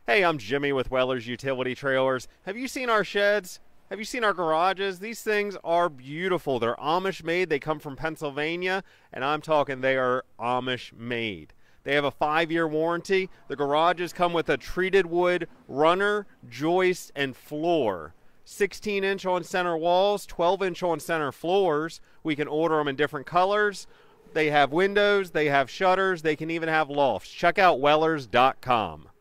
Hey, I'm Jimmy with Weller's Utility Trailers. Have you seen our sheds? Have you seen our garages? These things are beautiful. They're Amish made. They come from Pennsylvania, and I'm talking they are Amish made. They have a 5-year warranty. The garages come with a treated wood runner, joist, and floor. 16-inch on center walls, 12-inch on center floors. We can order them in different colors. They have windows, they have shutters, they can even have lofts. Check out Wellers.com.